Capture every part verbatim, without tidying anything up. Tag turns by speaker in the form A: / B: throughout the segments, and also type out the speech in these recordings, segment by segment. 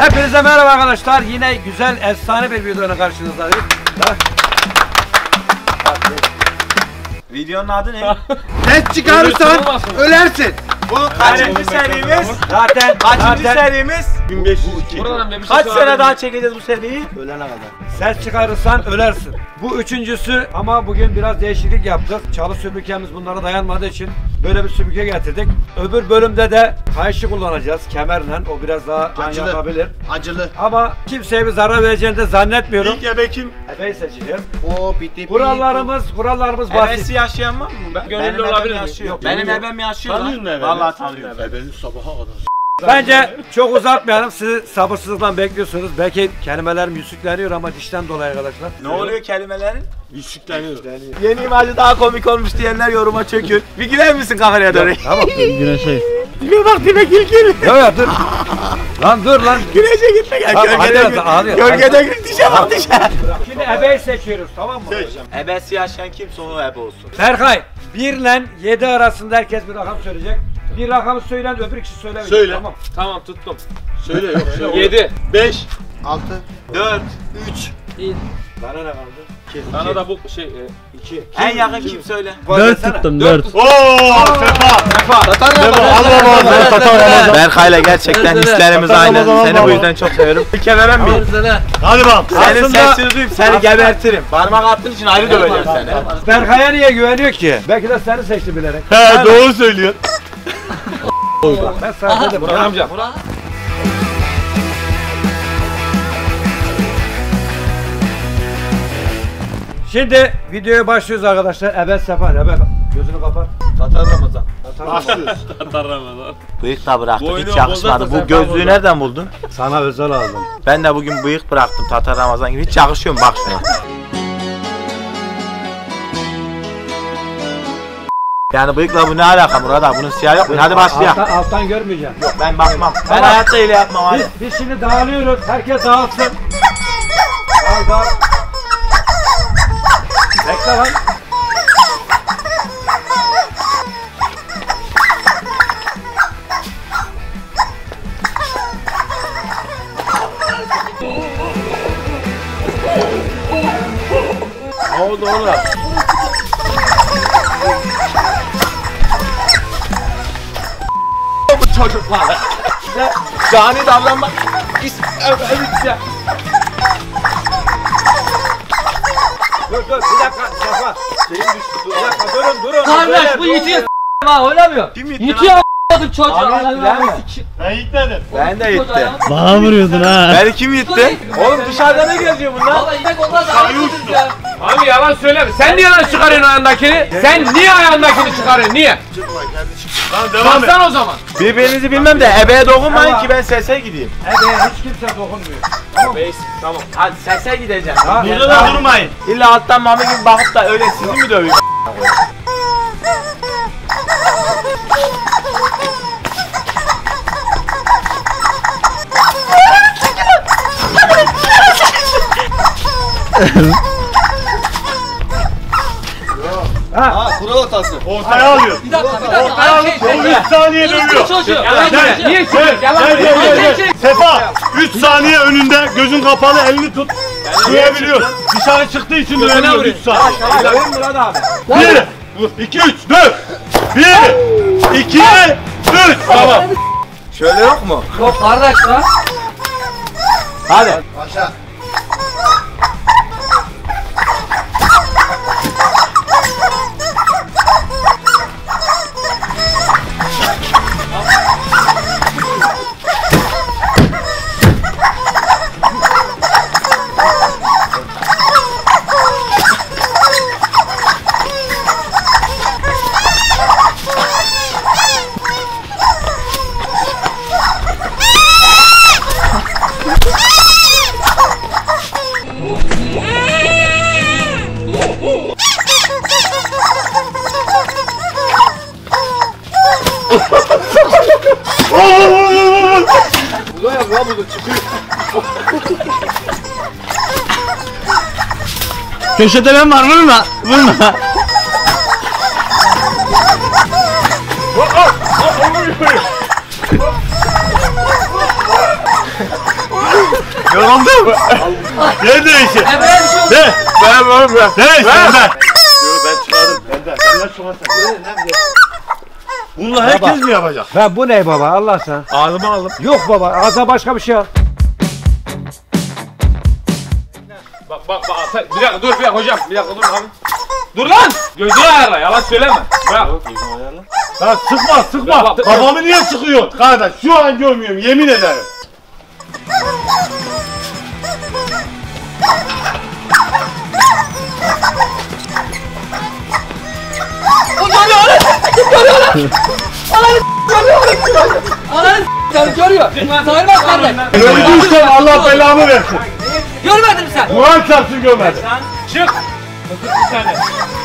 A: Hepinize merhaba arkadaşlar. Yine güzel, efsane bir videoyla karşınızdayız.
B: Videonun adı ne?
C: Ses çıkarırsan ölersin.
B: Bu kaçıncı serimiz?
A: Zaten
B: Kaçıncı
A: zaten
B: serimiz?
C: bin beş yüz iki.
B: Kaç sene daha çekeceğiz bu seriyi?
C: Ölene kadar.
A: ses çıkarırsan ölersin. Bu üçüncüsü ama bugün biraz değişiklik yaptık. Çalı süpürgemiz bunlara dayanmadığı için böyle bir süpürge getirdik. Öbür bölümde de kayışı kullanacağız kemerle. O biraz daha can
C: Acılı.
A: yakabilir.
C: Acılı.
A: Ama kimseye bir zarar vereceğini de zannetmiyorum.
C: İlk ebe kim?
A: Ebe'yi seçeceğiz.
C: O bitti.
A: Kurallarımız, kurallarımız basit.
B: Ebesi yaşayan var mı? Ben,
D: Gönüllü
B: benim
D: olabilir
B: ebem
D: mi?
B: yaşıyor.
D: Yok,
B: Benim
D: yok.
B: ebem yaşıyor
C: Tanıyor
B: lan.
C: musun ebeyi?
B: Vallahi tanıyorum.
C: Ebenin sabaha kadar.
A: Bence çok uzatmayalım. Sizi sabırsızlıkla bekliyorsunuz. Belki kelimelerim yüzükleniyor ama dişten dolayı arkadaşlar.
B: Ne oluyor kelimelerin?
C: Yüzükleniyor.
B: Yeni imajı daha komik olmuş diyenler yoruma çökün. Bir girer misin kameraya doğru?
A: Tamam.
C: Güneşe.
B: Tipe bak tipe ilgili.
A: Yok ya dur. Lan dur lan.
B: Güneşe gitme gel.
A: Tamam,
B: Gölgede
A: hadi,
B: gül.
A: hadi, hadi.
B: Gölgede gül. Dişe bak dişe.
A: Şimdi ebeyi seçiyoruz, tamam mı?
C: Seç.
B: Ebesi yaşayan kimse o ebe olsun.
A: Berkay, bir ile yedi arasında herkes bir rakam söyleyecek. Bir rakamı söyleyen öbür kişi söylemeyecek.
C: Söyle.
A: Tamam.
D: Tamam tuttum.
C: Söyle yok. Söyle.
D: yedi.
C: beş. altı.
B: dört, üç.
A: Bana ne kaldı?
D: Sana da bu şey e,
A: iki.
B: En yakın kim söyle?
A: dört tuttum,
C: dört. Ooo Sefa.
B: Sefa.
C: Sefa. Al Ramazan. Tatar Ramazan.
B: Berkay'la gerçekten hislerimiz aynı.
C: Ramazan,
B: Seni bu yüzden çok seviyorum. Bir kere ben miyim?
C: Hadi bak.
B: Senin
A: Aslında-
B: sesini duyup seni gebertirim. Parmak attığın için ayrı döveceğim seni.
A: Berkay'a niye güveniyor ki? Belki de seni seçti bilerek.
C: He doğru söylüyor.
A: Ben sana dedim.
D: Burhan amca.
A: Şimdi videoya başlıyoruz arkadaşlar. Ebe Sefa, ebe gözünü kapat.
D: Tatar Ramazan.
C: Başlıyoruz.
D: Tatar Ramazan.
B: Bıyık da bıraktık
D: Boynu
B: hiç yakışmadı.
D: bozarsa
B: Bu gözlüğü nereden buldun?
A: Sana özel aldım.
B: Ben de bugün bıyık bıraktım Tatar Ramazan gibi. Hiç yakışıyor mu bak şuna. Yani bıyıkla bu ne alaka Murat abi? Bunun siyah yok mu? Hadi başlayalım.
A: Alttan, alttan görmeyeceğim.
B: Yok ben bakmam. Ben
A: Tamam.
B: hayatta öyle yapmam hadi.
A: Biz, biz şimdi dağılıyoruz. Herkes dağılsın. Dağıl dağıl. Bekle lan.
B: Ne oldu oğlum? Bu çocuklar. Cani davranmak.
A: Dur dur bir dakika Sefa. Şeyim düştü. Bir dakika durun durun.
D: Kardeş bu yitiyor s***. Ha oynamıyor.
B: Kim gitti
D: Yitiyor a**ladım çocuğu.
B: Abi,
D: Ananı
B: bilen mi?
D: avradı siki-
C: Ben gitmedim.
B: Ben de
D: Çocuğu
B: gitti.
D: ayağına-
C: Bana vuruyordun ha.
B: Beni kim gitti? Oğlum dışarıda ne geziyor bunlar?
D: Vallahi yemek olmaz a**ladım ya.
E: Abi yalan söyleme. Sen niye yalan çıkarıyorsun ayağındakini? Sen niye ayağındakini çıkarıyorsun? Niye?
C: Çıkma kardeşim. Lan devam et.
E: Baksan o zaman.
B: Birbirinizi bilmem de ebeye dokunmayın ki ben sese gideyim.
A: Ebeye hiç kimse dokunmuyor.
E: Reis tamam.
B: Hadi sese gideceğim.
A: Ha,
C: Burada da durmayın.
B: İlla alttan mami gibi bakıp da öyle sizi mi dövüyor?
C: Ha kural hatası. Ortaya alıyor.
D: Bir dakika bir dakika.
C: Ortaya
D: Ay,
C: alıp
D: şey,
C: o
D: şey,
C: üç saniye
D: Orospu
C: dövüyor.
D: çocuğu.
E: Yalan
D: Gel,
E: söyle.
D: gel.
E: Niye çıkıyorsun? Yalan
C: Gel gel
E: söyle.
C: gel gel. Sefa üç saniye önünde gözün kapalı elini tut. Dövebiliyor. Dışarı çıktığı için dövebiliyor üç saniye.
A: Dövün Murat abi.
C: bir, iki, üç, döv. bir, iki, üç. Tamam.
B: Şöyle yok mu?
D: Yok kardeş lan.
B: Hadi.
C: Başla. Köşede ben var vurma. Vurma. Yoruldum. Ne değişir?
D: E böyle bir şey oldu.
C: Ne?
B: Ben oğlum ben.
C: Ne değişir? Ben. Yo ben çıkardım. Benden. Benden çıkarsan. Bununla herkes mi yapacak?
A: Ben bu ne baba Allah sen?
B: Ağzıma aldım.
A: Yok baba ağza başka bir şey al.
E: Bak bak bak. Sen, bir dakika dur bir dakika hocam. Bir dakika dur abi. Dur lan! Gözünü ayarla yalan söyleme. Bırak.
C: Ya sıkma sıkma.
E: Ya bak-
C: Kafamı niye sıkıyor? Kardeş şu an görmüyorum yemin ederim.
D: Ananı s***leri görüyor. Sayılmaz kardeş.
C: Öldüysem Allah belamı versin.
D: Görmedin mi sen?
C: Kur'an çarpsın görmedim.
E: Çık. Bir saniye.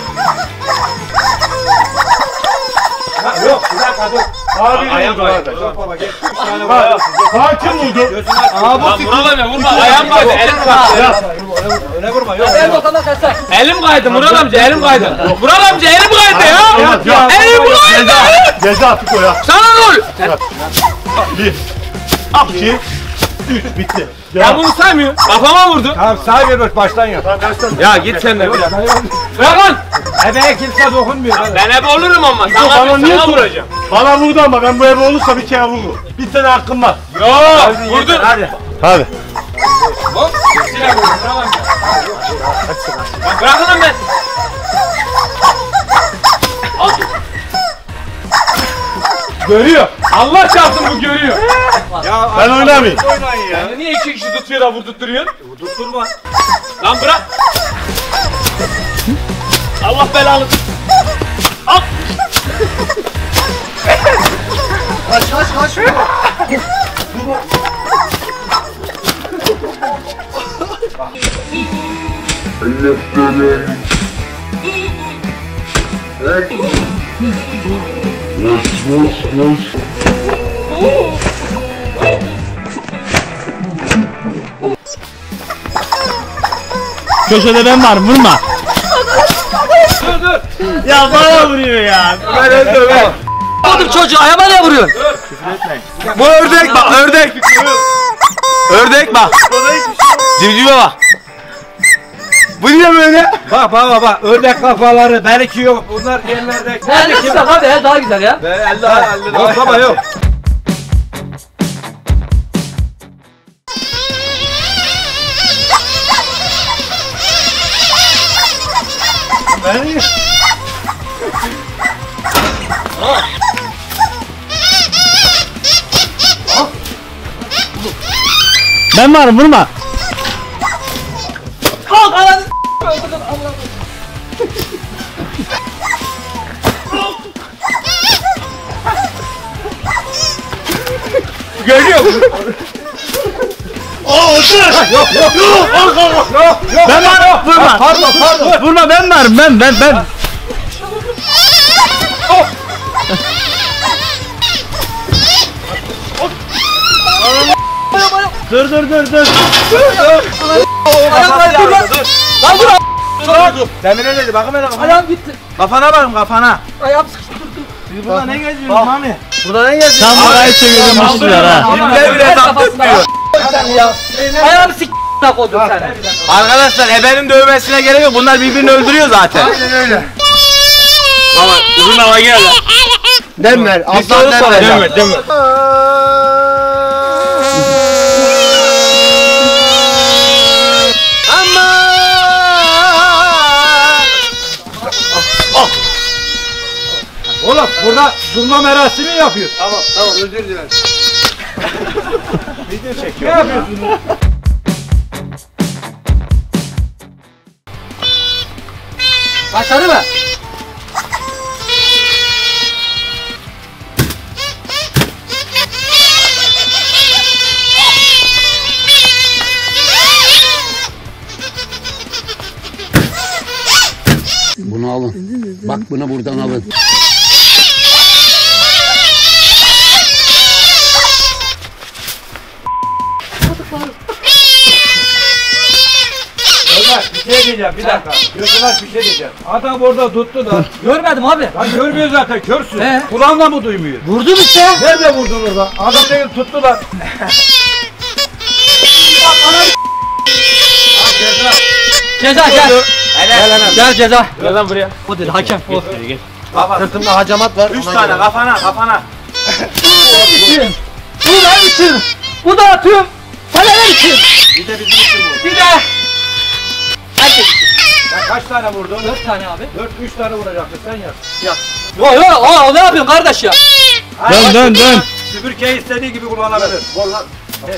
A: Yok bir dakika dur.
C: Abi
E: Ayağım
C: vurdu
E: kaydı.
C: kardeş.
A: Yok baba geç. Üç tane
C: Bak,
A: var.
C: Sakin vurdu.
E: Lan Murat amca vurma. Ayağım kaydı. Elim kaydı.
C: Ya
A: Öyle vurma yok.
D: El botandan kaçsak.
E: Elim kaydı Murat amca elim kaydı. Murat amca elim kaydı ya.
C: ya, ya.
E: Elim kaydı.
C: Ceza, ceza attık o ya.
E: Sana dur.
C: Bir, iki, üç bitti.
E: Ben
C: Ya.
E: bunu saymıyorum. Kafama vurdu.
A: Tamam sağ bir baştan yap.
E: Ya git sen de. Bırak lan.
A: Ebeğe kimse dokunmuyor.
E: Ben hep olurum ama.
C: Bana
E: Sana,
C: niye
E: sana
C: sor-
E: vuracağım.
C: Bana vurdu ama ben bu eve olursa bir kere vururum. Bir tane hakkım var.
E: Yok. Vurdun.
A: Hadi.
C: Hadi.
E: Hop. Silah vurdum. Murat amca. Bak bırakın lan ben. Al. Görüyor. Allah çarpsın bu görüyor.
A: Ya
C: Ben oynamayayım.
A: oynayın ya.
E: Niye iki kişi tutuyor da vurdurtturuyorsun?
A: Tutturma.
E: Lan bırak. Allah belanı. Al.
A: Kaç kaç kaç.
C: Köşede ben varım vurma.
E: Dur dur.
C: Ya bana vuruyor ya.
E: Ben öldüm ben.
D: Oğlum çocuğu ayağıma ne vuruyorsun?
B: Bu ördek bak ördek. Ördek bak. Civcive bak. Bu niye böyle?
A: Bak bak bak bak ördek kafaları belki yok bunlar yerlerde.
D: El de sıcak abi el daha güzel ya.
A: Yok baba yok.
C: Ben Ben varım vurma.
D: Kalk ananı
E: Görüyor musun?
C: Aa otur.
A: Yok yok yok. Yok yok. Yok.
C: Ben varım vurma.
A: Pardon pardon.
C: Vurma ben varım ben ben ben. Dur dur dur dur.
D: ayağım kaydı dur lan. Lan dur.
B: Demire dedi bakın hele kafana.
D: Ayağım gitti.
B: Kafana bakın kafana.
D: Ayağım sıkıştı.
B: Burada ne geziyorsun mami? Burada ne geziyorsun?
C: Tam burayı çevirdim uçtular ha.
B: Bizler bile
D: Kafasına ya. Sen ya. Ayağımı sik koydun sen.
B: Arkadaşlar ebenin dövmesine gerek yok. Bunlar birbirini öldürüyor zaten.
E: Baba uzun hava gel lan.
C: Demler.
B: Bir soru soracağım.
E: Dönme dönme.
A: Oğlum burada sunma merasimi yapıyor.
B: Tamam tamam özür dilerim.
A: Ne yapıyorsun?
D: Başladı mı?
F: Bunu alın. Bak bunu buradan alın.
A: Ömer bir şey diyeceğim bir dakika. Gözün aç bir şey diyeceğim. Adam orada tuttu da.
D: Görmedim abi.
A: Lan görmüyor zaten körsün.
D: He.
A: Kulağında mı duymuyor?
D: Vurdum işte.
A: Nerede vurdun orada? Adam değil tuttular. Bak ana
D: Ceza gel. Gel ceza.
E: Gel lan buraya.
D: O dedi hakem. O.
B: Baba
A: Sırtımda hacamat var.
B: üç tane kafana kafana.
D: Bu benim için. Bu da atıyorum. Fener'e için.
A: Bir de bizim için vur.
D: Bir de. Herkes için.
A: Sen kaç tane vurdun?
D: Dört tane abi.
A: Dört, üç tane vuracaksın sen yap.
D: Yo yo o ne yapıyorsun kardeş ya?
C: Dön dön dön.
A: Süpürgeyi istediği gibi kullanabilir. Gol lan.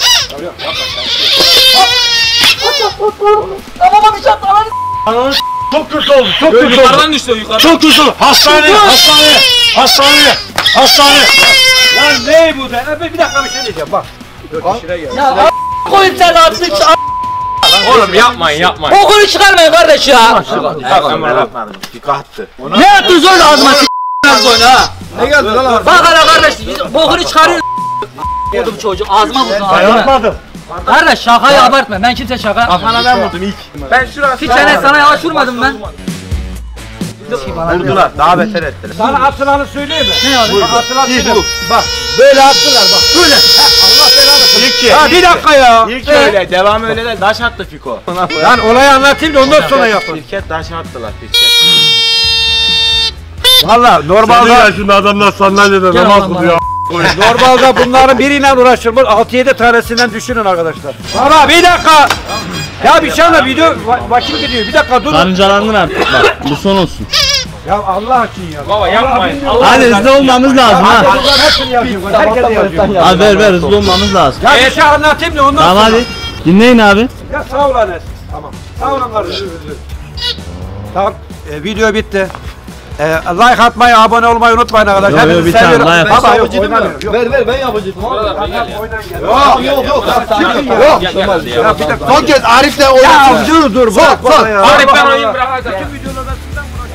D: Tamam bir şart alalım.
C: Çok kötü oldu. Çok kötü oldu.
E: Yukarıdan düştü yukarıdan.
C: Çok kötü oldu. Hastane, hastane, hastane, hastane.
A: Lan ne bu be? Bir dakika bir şey diyeceğim bak. Dört kişine gel.
D: Ya a- koyayım sen artık.
E: Oğlum yapmayın yapmayın.
D: Okunu çıkarmayın kardeş ya.
B: Ben yapmadım. Dikkattı.
D: Ne yaptınız öyle ağzıma s************ koyun ha?
A: Ne geldi lan?
D: Bak hele kardeş bokunu çıkarıyor. Vurdum çocuğu ağzıma vurdum
C: Ben
D: ağzıma.
C: yapmadım.
D: Kardeş şakayı abartma ben kimse şaka
B: Kafana ben vurdum ilk. Ben şurası.
D: Bir tane sana yavaş vurmadım ben.
B: Vurdular. Daha beter ettiler.
A: Sana atılanı söyleyeyim mi?
D: Ne yani?
A: Bak atılan bu. Bak böyle attılar bak. Böyle. Allah belanı versin.
B: İlk
A: Ha bir dakika ya.
B: İlk öyle, devam öyle de taş attı Fiko.
A: Lan olayı anlatayım da ondan sonra yapın.
B: Pirket taş attılar pirket.
A: Valla
C: Senin
A: normalde
C: yaşında adamlar sandalyede
D: Gel
C: namaz
D: oğlum
C: kılıyor.
A: normalde bunların biriyle uğraşılmaz. altı yedi tanesinden düşünün arkadaşlar. Baba bir dakika. Ya bir şey anla video va- vakit gidiyor. Bir dakika durun.
G: Karıncalandın artık bak. Bu son olsun.
A: Ya Allah için ya.
E: Baba yapmayın. Allah
G: Hadi hızlı olmamız lazım ha.
A: Bunlar hepsini yazıyor. Herkese yazıyor.
G: Hadi ver ver hızlı olmamız lazım.
A: Ya bir şey anlatayım da ondan
G: Tamam
A: sonra.
G: hadi. Dinleyin abi.
A: Ya sağ ol Enes. Tamam. Sağ olun kardeşim. Tamam. E, video bitti. E, like atmayı, abone olmayı unutmayın arkadaşlar.
G: Yok, yok,
A: Hepinizi
G: bir tane
A: seviyorum.
G: like
A: Baba
G: at.
A: yok oynamıyorum. Yok.
D: Ver ver ben yapacağım.
E: Burada da gel ya.
A: Oynan gel.
D: Yok yok yok.
A: Çıkın ya.
D: Yok.
E: Gel gel hadi ya.
A: Ya bir dakika.
D: Son kez Arif'le
A: Ya dur dur. Bak bak ya.
E: Arif ben
A: Allah
E: oynayayım
A: Allah.
E: bırak hadi.
A: Bütün videolarda sizden uğraşıyorum.